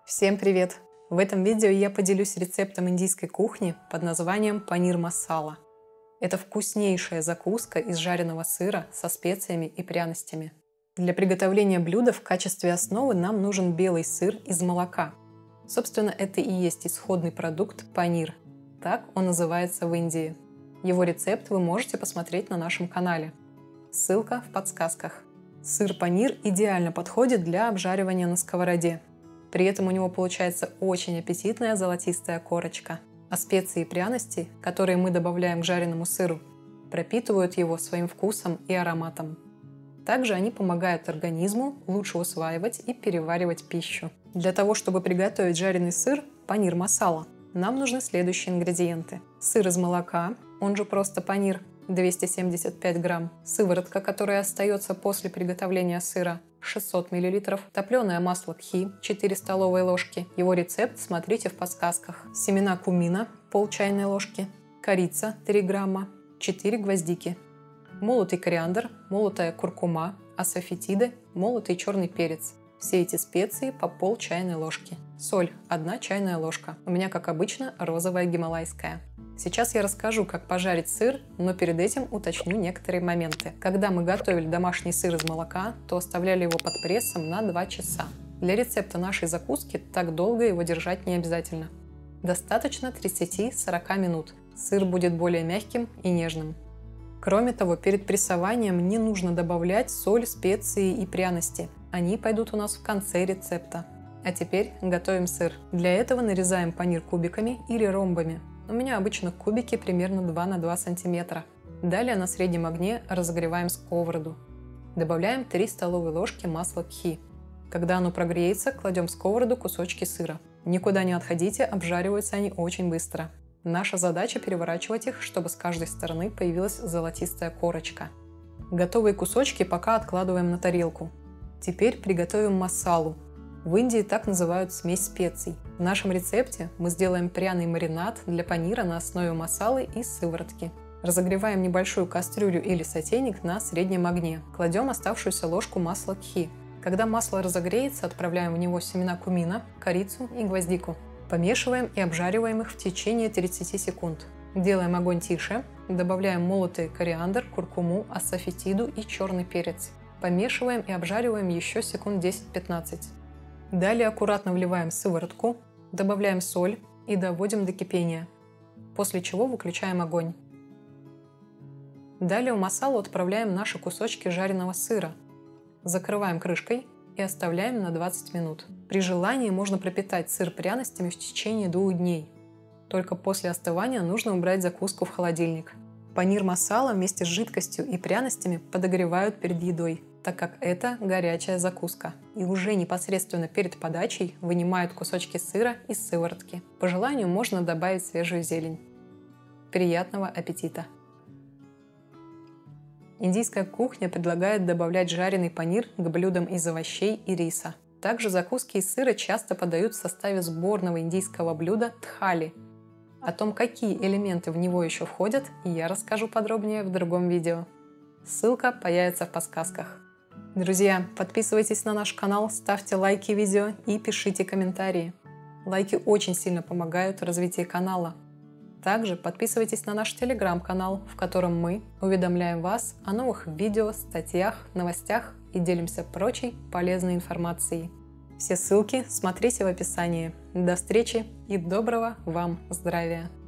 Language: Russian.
Всем привет! В этом видео я поделюсь рецептом индийской кухни под названием панир масала. Это вкуснейшая закуска из жареного сыра со специями и пряностями. Для приготовления блюда в качестве основы нам нужен белый сыр из молока. Собственно, это и есть исходный продукт панир. Так он называется в Индии. Его рецепт вы можете посмотреть на нашем канале. Ссылка в подсказках. Сыр панир идеально подходит для обжаривания на сковороде. При этом у него получается очень аппетитная золотистая корочка. А специи и пряности, которые мы добавляем к жареному сыру, пропитывают его своим вкусом и ароматом. Также они помогают организму лучше усваивать и переваривать пищу. Для того, чтобы приготовить жареный сыр панир масала, нам нужны следующие ингредиенты. Сыр из молока, он же просто панир, 275 грамм. Сыворотка, которая остается после приготовления сыра, 600 мл. Топленое масло кхи, 4 столовые ложки. Его рецепт смотрите в подсказках. Семена кумина, пол чайной ложки. Корица, 3 грамма. 4 гвоздики. Молотый кориандр, молотая куркума, асафетиды, молотый черный перец. Все эти специи по пол чайной ложки. Соль, 1 чайная ложка. У меня, как обычно, розовая гималайская. Сейчас я расскажу, как пожарить сыр, но перед этим уточню некоторые моменты. Когда мы готовили домашний сыр из молока, то оставляли его под прессом на 2 часа. Для рецепта нашей закуски так долго его держать не обязательно. Достаточно 30-40 минут. Сыр будет более мягким и нежным. Кроме того, перед прессованием не нужно добавлять соль, специи и пряности. Они пойдут у нас в конце рецепта. А теперь готовим сыр. Для этого нарезаем панир кубиками или ромбами. У меня обычно кубики примерно 2 на 2 сантиметра. Далее на среднем огне разогреваем сковороду. Добавляем 3 столовые ложки масла кхи. Когда оно прогреется, кладем в сковороду кусочки сыра. Никуда не отходите, обжариваются они очень быстро. Наша задача переворачивать их, чтобы с каждой стороны появилась золотистая корочка. Готовые кусочки пока откладываем на тарелку. Теперь приготовим масалу. В Индии так называют смесь специй. В нашем рецепте мы сделаем пряный маринад для панира на основе масалы и сыворотки. Разогреваем небольшую кастрюлю или сотейник на среднем огне. Кладем оставшуюся ложку масла кхи. Когда масло разогреется, отправляем в него семена кумина, корицу и гвоздику. Помешиваем и обжариваем их в течение 30 секунд. Делаем огонь тише. Добавляем молотый кориандр, куркуму, асафетиду и черный перец. Помешиваем и обжариваем еще секунд 10-15. Далее аккуратно вливаем сыворотку, добавляем соль и доводим до кипения, после чего выключаем огонь. Далее в масалу отправляем наши кусочки жареного сыра, закрываем крышкой и оставляем на 20 минут. При желании можно пропитать сыр пряностями в течение 2 дней. Только после остывания нужно убрать закуску в холодильник. Панир масала вместе с жидкостью и пряностями подогревают перед едой, так как это горячая закуска. И уже непосредственно перед подачей вынимают кусочки сыра из сыворотки. По желанию можно добавить свежую зелень. Приятного аппетита! Индийская кухня предлагает добавлять жареный панир к блюдам из овощей и риса. Также закуски из сыра часто подают в составе сборного индийского блюда тхали. О том, какие элементы в него еще входят, я расскажу подробнее в другом видео. Ссылка появится в подсказках. Друзья, подписывайтесь на наш канал, ставьте лайки видео и пишите комментарии. Лайки очень сильно помогают в развитии канала. Также подписывайтесь на наш телеграм-канал, в котором мы уведомляем вас о новых видео, статьях, новостях и делимся прочей полезной информацией. Все ссылки смотрите в описании. До встречи и доброго вам здравия!